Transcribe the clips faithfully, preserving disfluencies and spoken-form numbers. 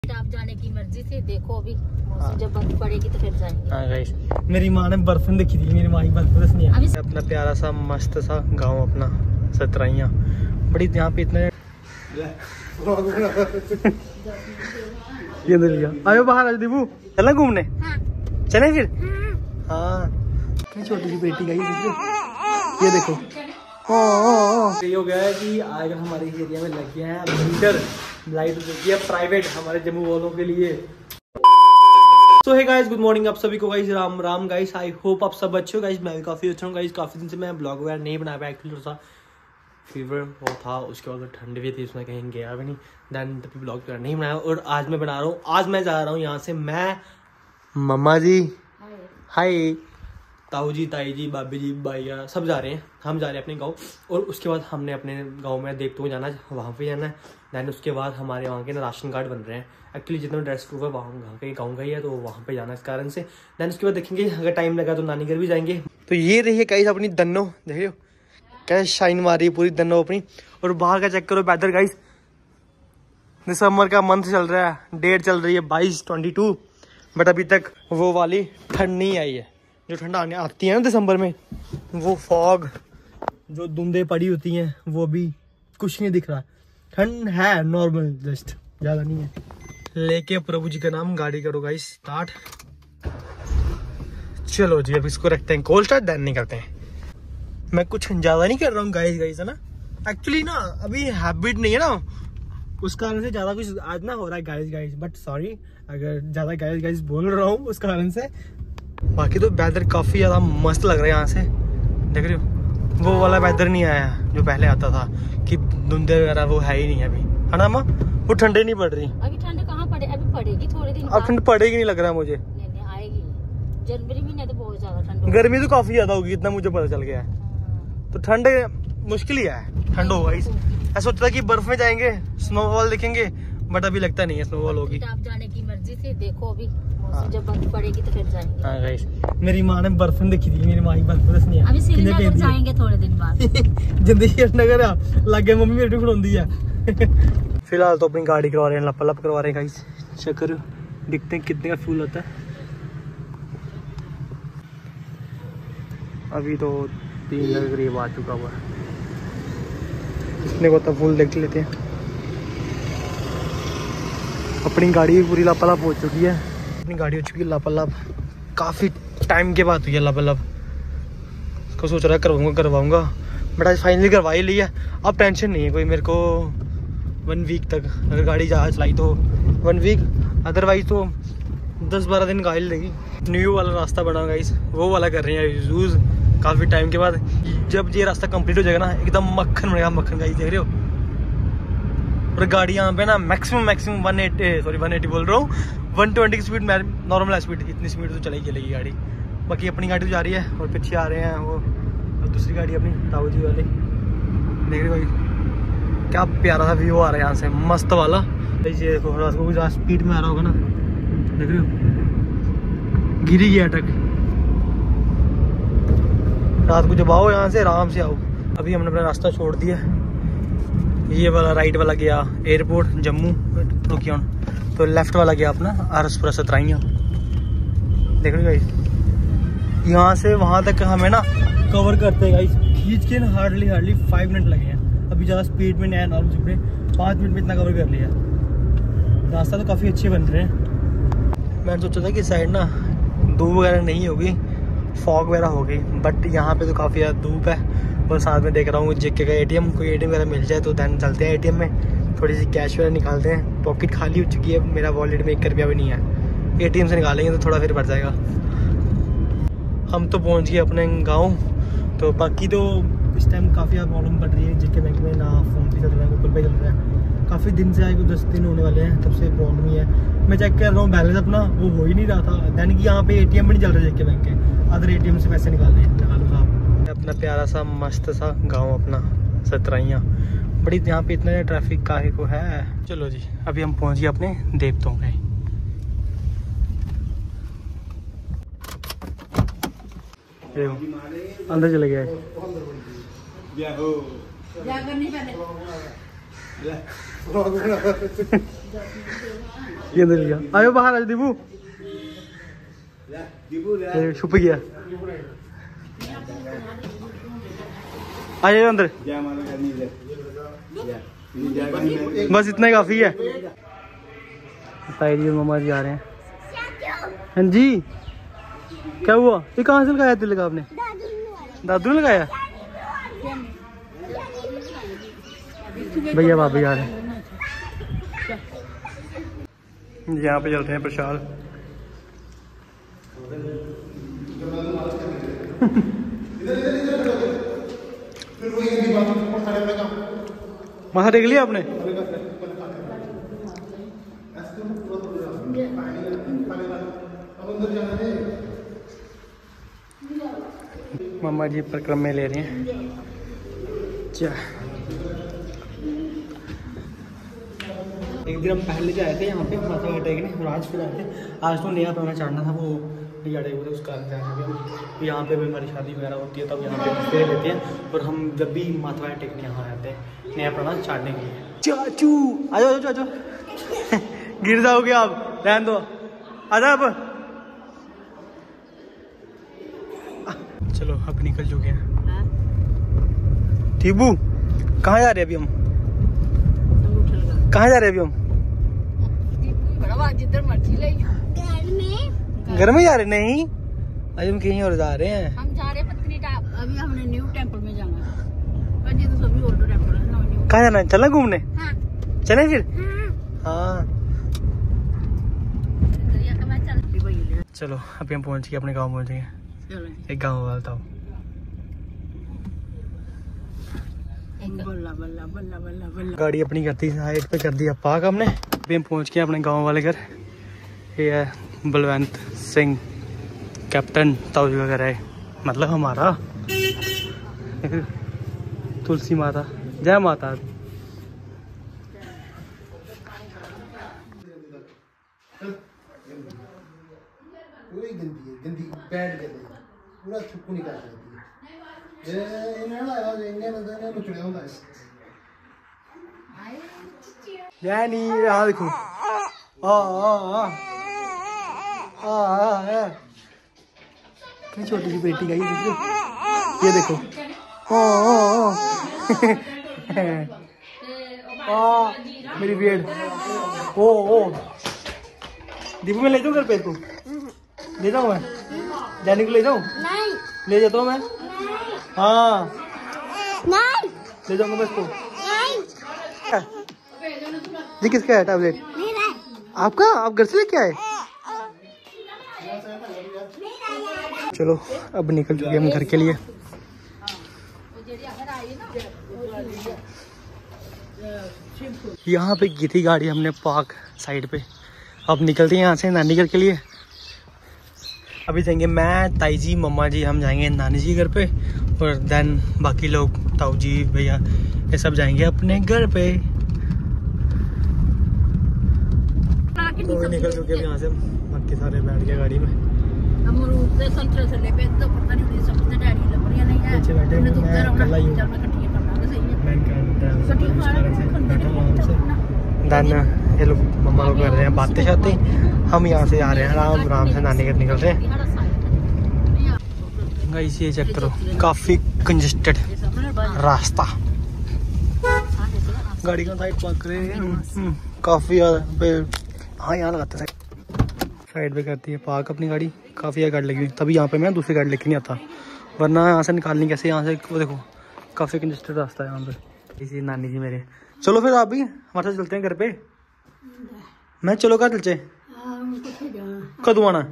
आप जाने की मर्जी से देखो अभी मौसम जब बर्फ पड़ेगी तो फिर जाएंगे। हाँ गाइस, मेरी माँ ने बर्फ नहीं देखी थी, मेरी माँ की बर्फ नहीं आई। अपना प्यारा सा मस्त सा गांव अपना सतराइयाँ, बड़ी यहाँ पे इतना ये दिलिया आयो बाहर आज दीबू चला घूमने। हाँ। चले फिर। हाँ इतनी छोटी सी बेटी का ये देखो। ये हो गया है कि आज हमारे एरिया में लग गया है मीटर लाइट है प्राइवेट हमारे जम्मू वालों के लिए। So hey guys, good morning आप सभी को guys, Ram Ram guys. I hope आप सब अच्छे हो गाइस। मैं भी काफी अच्छा हूँ गाइस। काफी दिन से मैं ब्लॉग वगैरह नहीं बना पाया, एक्चुअली थोड़ा सा फीवर वो था, उसके बाद ठंड भी थी, उसमें कहीं गया भी नहीं, देन तभी ब्लॉग वगैरह नहीं बनाया। और आज मैं बना रहा हूँ, आज मैं जा रहा हूँ यहाँ से, मैं मम्मा जी हाय ताऊ जी ताई जी भाभी जी भैया सब जा रहे हैं, हम जा रहे हैं अपने गांव। और उसके बाद हमने अपने गांव में देखते हुए जाना है, वहाँ पे जाना है। दैन उसके बाद हमारे वहाँ के ना राशन कार्ड बन रहे हैं, एक्चुअली जितना ड्रेस प्रूफ है वहाँ वहाँ के गाँव का ही है, तो वहाँ पे जाना है इस कारण से। दैन उसके बाद देखेंगे अगर टाइम लगा तो नानी घर भी जाएंगे। तो ये रही है गाइस अपनी दन्नो, देख रहे हो कैसे शाइन मार रही है पूरी दन्नो अपनी। और बाहर का चेक करो वेदर गाइस, दिसंबर का मंथ चल रहा है, डेट चल रही है बाईस ट्वेंटी टू, बट अभी तक वो वाली ठंड नहीं आई है जो ठंड आने आती है ना दिसंबर में। वो फॉग जो धुंधे पड़ी होती हैं वो भी कुछ नहीं दिख रहा, ठंड है नॉर्मल, जस्ट ज्यादा नहीं है। लेके प्रभु जी का नाम गाड़ी करो गाइस स्टार्ट। चलो जी अब इसको रखते हैं कोल्ड स्टार्ट, देन नहीं करते हैं। मैं कुछ ज्यादा नहीं कर रहा हूँ गाइस गाइस है ना, एक्चुअली ना अभी हैबिट नहीं है ना, उस कारण से ज्यादा कुछ आज ना हो रहा है गाइस गाइस, बट सॉरी अगर ज्यादा गाइस गाइस बोल रहा हूँ उस कारण से। बाकी तो वेदर काफी ज्यादा मस्त लग रहा है यहाँ से, देख रहे हो वो वाला वेदर नहीं आया जो पहले आता था कि धुंधे वगैरह, वो है ही नहीं अभी, है ना माँ? वो ठंडे नहीं पड़ रही अभी, ठंड कहाँ पड़े, अभी पड़ेगी थोड़े दिन, अब ठंड पड़ेगी नहीं लग रहा है मुझे। नहीं, नहीं आएगी जनवरी में, नहीं तो बहुत ज्यादा ठंड, गर्मी तो काफी ज्यादा होगी इतना मुझे पता चल गया है। तो ठंड मुश्किल ही है, ठंड होगा। ऐसा सोचता कि बर्फ में जाएंगे स्नोफॉल देखेंगे, बट अभी लगता नहीं है स्नोफॉल होगी। आप जाने की मर्जी से देखो अभी मौसम जब बर्फ पड़ेगी तो फिर जाएंगे। हाँ गाइस, मेरी माँ ने बर्फ नहीं देखी थी, मेरी माँ की बर्फ नहीं है। अभी श्रीनगर जाएंगे थोड़े दिन बाद। जिंदगी नगर लगे मम्मी मेरी खड़ोंदी है। फिलहाल तो अपनी गाड़ी करवा रहे हैं, लप लप करवा रहे हैं गाइस। चक्कर देखते हैं कितने का फ्यूल होता है। अभी तो तीन के करीब आ चुका हुआ है, कितने को तो फुल देख लेते हैं। अपनी गाड़ी भी पूरी लापालाप हो चुकी है, अपनी गाड़ी हो चुकी है लापालाप, काफ़ी टाइम के बाद हुई है लापालाप। उसको सोच रहा है करवाऊंगा करवाऊंगा बट आज फाइनली करवा ही लिया। अब टेंशन नहीं है कोई मेरे को, वन वीक तक अगर गाड़ी जहाँ चलाई तो वन वीक, अदरवाइज तो दस बारह दिन गाड़ी लेगी। न्यू वाला रास्ता बना गाइस, वो वाला कर रहे हैं यूज़ काफ़ी टाइम के बाद। जब ये रास्ता कंप्लीट हो जाएगा ना एकदम मक्खन बनेगा, मक्खन गाइस देख रहे हो। और गाड़ी यहाँ पे ना maximum maximum one eighty sorry one eighty बोल रहा हूँ, वन ट्वेंटी की स्पीड नॉर्मल स्पीड, इतनी स्पीड तो चलेगी चलेगी गाड़ी। बाकी अपनी गाड़ी तो जा रही है और पीछे आ रहे हैं वो और दूसरी गाड़ी अपनी ताऊ जी वाली, देख रहे हो भाई क्या प्यारा सा व्यू आ रहा है यहाँ से, मस्त वाला। ये देखो रात को ज़्यादा स्पीड में आ रहा होगा ना, देख रहे हो गिरी गया ट्रक। रात को जब आओ यहाँ से आराम से आओ। अभी हमने अपना रास्ता छोड़ दिया, ये वाला राइट वाला गया एयरपोर्ट जम्मू रुकिया, तो लेफ्ट वाला गया अपना आरसपुरा सतराइयाँ। देख रहे गाइस यहाँ से वहाँ तक हमें ना कवर करते हैं गाइस, खींच के ना हार्डली हार्डली फाइव मिनट लगे हैं। अभी ज़्यादा स्पीड में नहीं आया, नॉर्मल स्पीड में पाँच मिनट में इतना कवर कर लिया। रास्ता तो काफ़ी अच्छे बन रहे हैं। मैंने सोचा था कि साइड ना धूप वगैरह नहीं होगी, फॉग वगैरह होगी, बट यहाँ पे तो काफ़ी ज़्यादा धूप है। और साथ में देख रहा हूँ जेके का एटीएम, कोई एटीएम वगैरह मिल जाए तो दैन चलते हैं एटीएम में, थोड़ी सी कैश वगैरह निकालते हैं। पॉकेट खाली हो चुकी है, मेरा वॉलेट में एक रुपया भी नहीं है, एटीएम से निकालेंगे तो थोड़ा फिर बढ़ जाएगा। हम तो पहुँच गए अपने गाँव। तो बाकी तो इस टाइम काफ़ी ज़्यादा प्रॉब्लम पड़ रही है जेके बैंक में, ना फ़ोन पे चल रहा है गूगल पे चल रहा है। काफ़ी दिन से आए को दस दिन होने वाले हैं, तब से प्रॉब्लम ही है। मैं चेक कर रहा हूँ बैलेंस अपना, वो हो ही नहीं रहा था। दैन कि यहाँ पे एटीएम भी नहीं चल रहा जेके बैंक के, अदर एटीएम से पैसे निकालने निकालो साहब। अपना प्यारा सा मस्त सा गांव अपना सतराइयाँ, बड़ी यहाँ पे इतना ट्रैफिक काहे को है। चलो जी अभी हम पहुँच गए अपने देवताओं पे। अंदर चले गए ये अंदर गया, आयो बाहर आज दीपू छुप गया, आइए अंदर, बस इतना ही काफी है। ताई जी और मम्मा जी आ रहे हैं। हाँ जी, क्या हुआ? ये कहाँ से लगाया तिलक आपने? दादू ने लगाया? भैया भाभी आ रहे हैं। यहाँ पे चलते हैं प्रसाद। माथा टेक लिया आपने? मम्मा जी परिक्रमा ले रही हैं। क्या एक दिन हम पहले जो आए थे यहाँ पे माथा टेकने, और आज फिर आए थे। आज तो नया अपना चढ़ना था, वो नया टेक उस कारण यहाँ पे भी हमारी शादी वगैरह होती है तब यहाँ पे फेरे लेते हैं, और हम जब भी माथा टेकने यहाँ आते हैं नया अपना चढ़ने के लिए। चाचू आ जाओ, चाचू गिर जाओगे आप, रहने दो, आ जाओ आप। चलो अब निकल चुके हैं। ठीबू कहाँ जा रहे हैं अभी हम? कहाँ जा रहे हैं अभी हम? जिधर मर्जी ले घर में जा रहे? नहीं, अभी हम कहीं और जा रहे हैं। हम जा रहे हैं पत्नीटॉप। अभी हमने न्यू टेंपल में जाना है। अजी तो सभी ओल्ड टेंपल है ना। कहाँ जाना है? चलना घूमने? हाँ। चले फिर? हाँ चलो अभी हम पहुंच गए, अपने गांव पहुंच गए। एक गांव वाला था, बल्ला बल्ला बल्ला बल्ला बल्ला। गाड़ी अपनी करती साइड पे कर दिया पार्क हमने। अभी हम पहुंच गए अपने गांव वाले घर। ये है बलवंत सिंह कैप्टन ताऊ वगैरह है, मतलब हमारा तुलसी माता, जय माता। पूरी गंदी है, गंदी बैड कर दे, पूरा छुपू निकाल देती है। ये इन्हें ना आवाज इन्हें ना देने में चुड़िया होता है। जय नहीं, यहाँ देखो, आ आ आ आ आ कितनी छोटी सी बेटी का ये देखो, आ आ आ मेरी बेड। ओ ओ दीपू में ले जाऊँ घर पे इसको? ले जाऊँ मैं? जाने को ले जाऊँ? नहीं। ले जाता हूँ मैं? नहीं। हाँ नहीं। ले जाऊँगा मैं इसको। नहीं। ये किसका है टैबलेट? आपका? आप घर से लेके आए? चलो अब निकल चुके हम घर के लिए। यहाँ पे की थी गाड़ी हमने पार्क साइड पे। अब निकलते हैं यहाँ से नानी घर के लिए। अभी जाएंगे मैं, ताई जी, मम्मा जी, हम जाएंगे नानी जी घर पे, और देन बाकी लोग ताऊ जी, भैया, ये सब जाएंगे अपने घर पे। तो भी निकल चुके हैं यहाँ से, बाकी सारे बैठ गए गाड़ी में। अमरूद से संतरे से ले पे तो पता नहीं उन्हें सबसे डैडी लग रही नहीं है। पीछे बैठे उन्हें तो मैं उधर अकेला ही हूँ। चल मैं इकट्ठियां करना तो सही है। मैं इनका कटी मार बैठा हूँ आराम से। देन ये लोग मम्मा लोग कर रहे हैं बातें शाते, हम यहाँ से आ रहे हैं आराम आराम से नानी घर निकल रहे हैं। गाइस ये चेक करो, काफी कंजेस्टेड रास्ता, गाड़ी का साइड पार्क करे काफी ज्यादा। हाँ यहाँ लगाते हैं साइड पे, करती है पार्क अपनी गाड़ी। काफी ज्यादा गाड़ी लगी हुई, तभी यहाँ पे मैं दूसरी गाड़ी लेके नहीं आता, वरना यहाँ से निकालनी कैसे? यहाँ से वो देखो काफी कंजेस्टेड रास्ता है यहाँ पे। इसी नानी जी मेरे, चलो फिर आप भी हमारे साथ चलते हैं घर पे। मैं चलो कहाँ चलचे? कदू आना?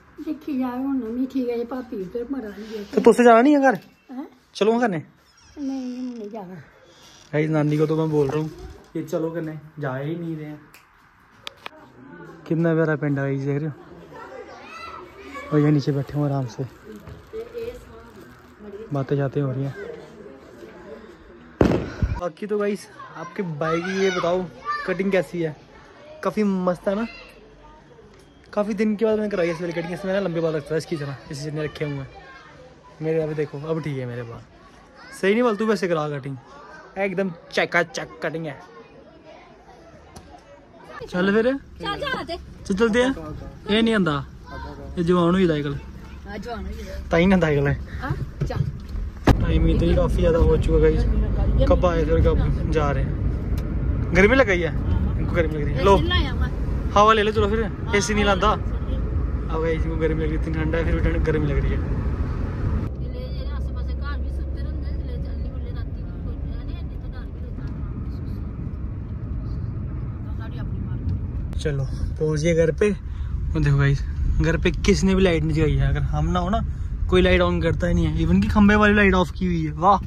तो तुझसे जाना नहीं है घर? चलो करने? नहीं जाना। भाई नानी को तो मैं बोल रहा हूँ ये चलो करने, जा ही नहीं रहे हैं। कितना प्यारा पिंड है, देख रहे हो? और ये नीचे बैठे हूँ आराम से, बातें जाते हो रही हैं। बाकी तो गाइस आपके बाइक की ये बताओ कटिंग कैसी है? काफ़ी मस्त है ना? काफ़ी दिन के बाद मैंने कराई है इस वाली कटिंग। इसमें ना लंबे बाल लगता है इसकी तरह, इसी जितने रखे हुए हैं मेरे। अभी देखो अब ठीक है मेरे बाल, सही नहीं बोल तू वैसे करा कटिंग, एकदम चका चक कटिंग है। चल फिर चल जा ते चल चलते हैं। ये नहीं आंदा, ये जवान हुई दा अजकल, हां जवान हो गया ताई ना अजकल है। हां चल टाइम इधर ही काफी ज्यादा हो चुका गाइस। कब आए थे कब जा रहे हैं। गर्मी लग गई है इनको, गर्मी लग रही है। लो हवा ले लो चलो फिर, एसी नहीं लाता। अब गाइस इनको गर्मी लग रही है, इतनी ठंडा है फिर भी गर्मी लग रही है। चलो पहुंच गए घर पे। और देखो गाइस घर पे किसने भी लाइट नहीं जगाई है। अगर हम ना हो ना कोई लाइट ऑन करता ही नहीं है, इवन की खंबे वाली लाइट ऑफ की हुई है। वाह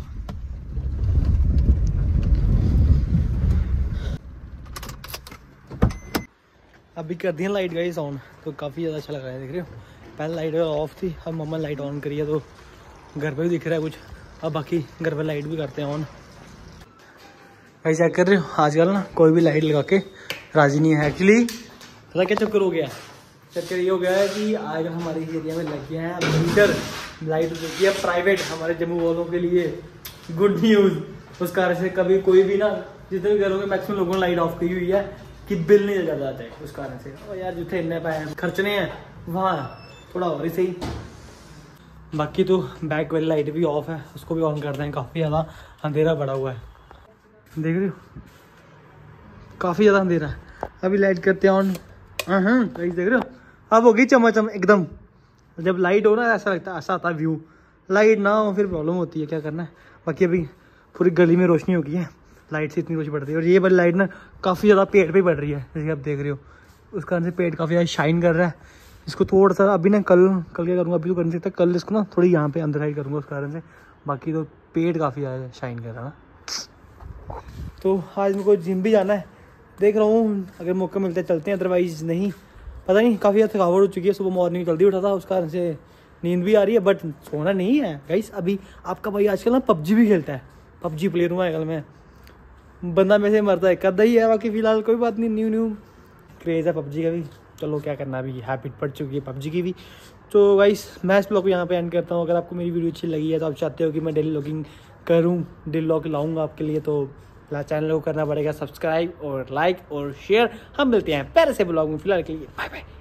अभी कर दी है लाइट गाइस ऑन, तो काफ़ी ज़्यादा अच्छा लग रहा है। देख रहे हो पहले लाइट ऑफ थी, अब मम्मा लाइट ऑन करी है तो घर पे भी दिख रहा है कुछ। अब बाकी घर पे लाइट भी करते हैं ऑन। भाई चेक कर रहे हो आजकल ना कोई भी लाइट लगा के राजी नहीं है। एक्चुअली पता क्या चक्कर हो गया, चक्कर ये हो गया है कि आज हमारे एरिया में लग गया है मीटर लाइट लगी है प्राइवेट हमारे जम्मू वालों के लिए। गुड न्यूज़, उस कारण से कभी कोई भी ना जितने भी घरों में मैक्सिमम लोगों ने लाइट ऑफ की हुई है कि बिल नहीं लगा जाता है उस कारण से। और यार जितने इतने पैसे खर्चने हैं वहाँ थोड़ा और ही सही। बाकी तो बैक वाली लाइट भी ऑफ है, उसको भी ऑन करते हैं। काफ़ी ज़्यादा अंधेरा पड़ा हुआ है, देख रहे हो काफ़ी ज़्यादा अंधेरा है। अभी लाइट करते हैं ऑन। हाँ देख रहे हो अब हो गई चमाचम एकदम। जब लाइट हो ना ऐसा लगता है, ऐसा आता है व्यू। लाइट ना हो फिर प्रॉब्लम होती है, क्या करना है। बाकी अभी पूरी गली में रोशनी हो गई है, लाइट से इतनी रोशनी पड़ती है। और ये वाली लाइट ना काफ़ी ज़्यादा पेड़ पे पड़ रही है, जैसे आप देख रहे हो। उस कारण से पेड़ काफ़ी ज़्यादा शाइन कर रहा है। इसको थोड़ा सा अभी ना कल कल क्या करूँगा, अभी तो कर नहीं सकता, कल इसको ना थोड़ी यहाँ पे अंदर साइड करूँगा उस कारण से। बाकी तो पेड़ काफ़ी ज़्यादा शाइन कर रहा है ना। तो आज मेरे को जिम भी जाना है, देख रहा हूँ अगर मौका मिलता है चलते हैं, अदरवाइज़ नहीं। पता नहीं काफ़ी ज़्यादा थकावट हो चुकी है, सुबह मॉर्निंग जल्दी उठा था उस कारण से नींद भी आ रही है, बट सोना नहीं है गाइस। अभी आपका भाई आजकल ना पबजी भी खेलता है, पबजी प्लेयर हुआ है आजकल मैं। बंदा में से मरता है कदा ही है, बाकी फिलहाल कोई बात नहीं, न्यू न्यू क्रेज़ है पबजी का भी। चलो क्या करना, अभी हैबिट पड़ चुकी है पबजी की भी। तो गाइस मैं इस ब्लॉग को यहाँ पे एंड करता हूँ। अगर आपको मेरी वीडियो अच्छी लगी है तो आप चाहते हो कि मैं डेली व्लॉगिंग करूँ, डेली व्लॉग लाऊंगा आपके लिए, तो चैनल को करना पड़ेगा सब्सक्राइब और लाइक और शेयर। हम मिलते हैं प्यारे से ब्लॉग में, फिलहाल के लिए बाय बाय।